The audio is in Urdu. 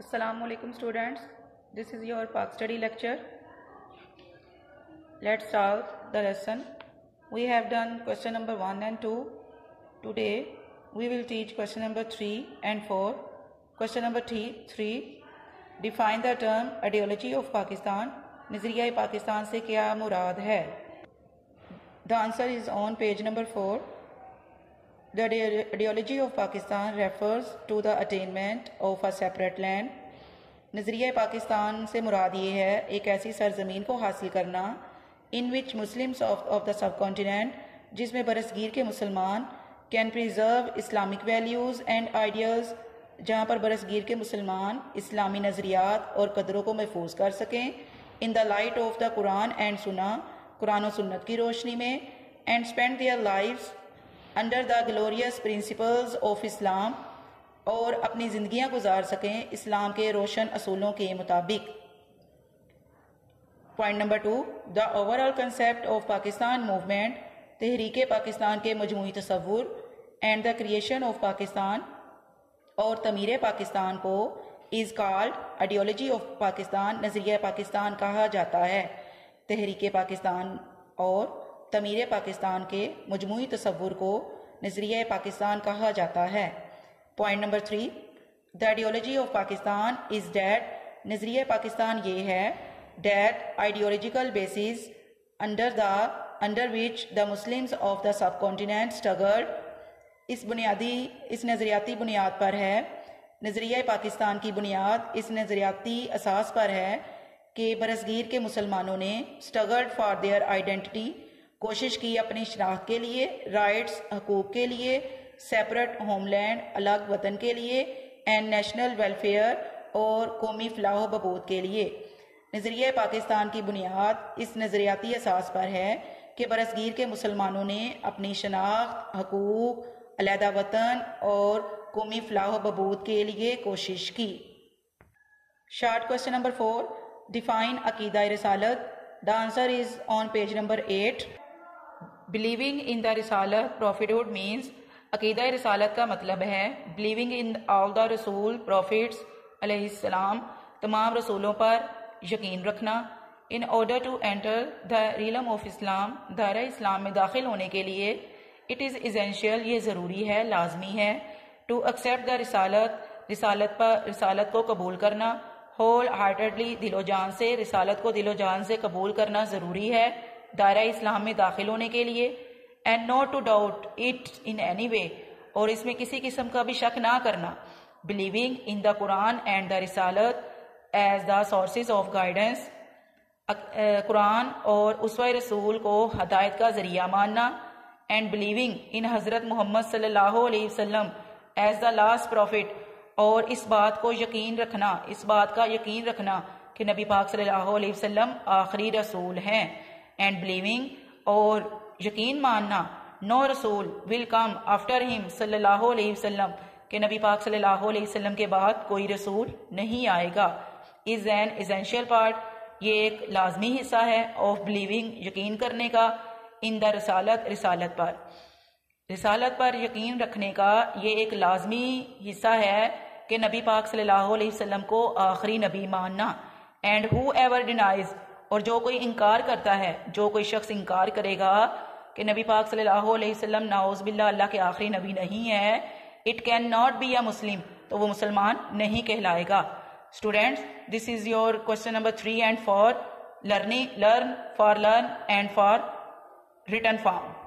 Assalamu alaikum students, this is your Pak study lecture. Let's start the lesson. We have done question number 1 and 2. Today we will teach question number 3 and 4. Question number 3, define the term ideology of Pakistan. Nazariya Pakistan se kya murad hai? The answer is on page number 4. The ideology of Pakistan refers to the attainment of a separate land. نظریہ پاکستان سے مراد یہ ہے ایک ایسی سرزمین کو حاصل کرنا in which Muslims of the subcontinent جس میں برصغیر کے مسلمان can preserve Islamic values and ideals جہاں پر برصغیر کے مسلمان اسلامی نظریات اور قدروں کو محفوظ کر سکیں in the light of the Quran and Sunnah قرآن و سنت کی روشنی میں and spend their lives under the glorious principles of Islam اور اپنی زندگیاں گزار سکیں اسلام کے روشن اصولوں کے مطابق. Point number 2, the overall concept of Pakistan movement تحریک پاکستان کے مجموعی تصور and the creation of Pakistan اور تعمیر پاکستان کو is called ideology of Pakistan نظریہ پاکستان کہا جاتا ہے. تحریک پاکستان اور تعمیر پاکستان کے مجموعی تصور کو نظریہ پاکستان کہا جاتا ہے. Point number 3, the ideology of Pakistan is that نظریہ پاکستان یہ ہے that ideological basis under which the Muslims of the subcontinent struggled اس نظریاتی بنیاد پر ہے. نظریہ پاکستان کی بنیاد اس نظریاتی اساس پر ہے کہ برصغیر کے مسلمانوں نے struggled for their identity کوشش کی اپنی شناخت کے لیے, رائٹس حقوق کے لیے, سیپریٹ ہوم لینڈ الگ وطن کے لیے, اینڈ نیشنل ویلفیئر اور قومی فلاح و بہبود کے لیے. نظریہ پاکستان کی بنیاد اس نظریاتی اساس پر ہے کہ برصغیر کے مسلمانوں نے اپنی شناخت, حقوق, علیحدہ وطن اور قومی فلاح و بہبود کے لیے کوشش کی. شارٹ کوسچن نمبر 4, ڈیفائن عقیدہ رسالت. The answer is on page number 8. Believing in the رسالت prophethood means عقیدہ رسالت کا مطلب ہے believing in all the رسول prophets علیہ السلام تمام رسولوں پر یقین رکھنا. in order to enter the realm of Islam دائرہ اسلام میں داخل ہونے کے لیے it is essential یہ ضروری ہے, لازمی ہے to accept the رسالت کو قبول کرنا whole heartedly دل و جان سے, رسالت کو دل و جان سے قبول کرنا ضروری ہے دائرہ اسلام میں داخل ہونے کے لیے. and not to doubt it in any way اور اس میں کسی قسم کا بھی شک نہ کرنا. believing in the Quran and the رسالت as the sources of guidance قرآن اور اسوہ رسول کو ہدایت کا ذریعہ ماننا. and believing in حضرت محمد صلی اللہ علیہ وسلم as the last prophet اور اس بات کا یقین رکھنا کہ نبی پاک صلی اللہ علیہ وسلم آخری رسول ہیں. and believing اور یقین ماننا no رسول will come after him صلی اللہ علیہ وسلم کہ نبی پاک صلی اللہ علیہ وسلم کے بعد کوئی رسول نہیں آئے گا is an essential part یہ ایک لازمی حصہ ہے of believing یقین کرنے کا in the رسالت پر یقین رکھنے کا یہ ایک لازمی حصہ ہے کہ نبی پاک صلی اللہ علیہ وسلم کو آخری نبی ماننا. and whoever denies اور جو کوئی انکار کرتا ہے, جو کوئی شخص انکار کرے گا کہ نبی پاک صلی اللہ علیہ وسلم نعوذ باللہ اللہ کے آخری نبی نہیں ہے, it can not be a Muslim تو وہ مسلمان نہیں کہلائے گا. Students, this is your question number 3 and 4. Learn and for written form.